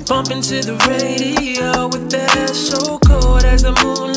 Bumping to the radio with that so cold as the moon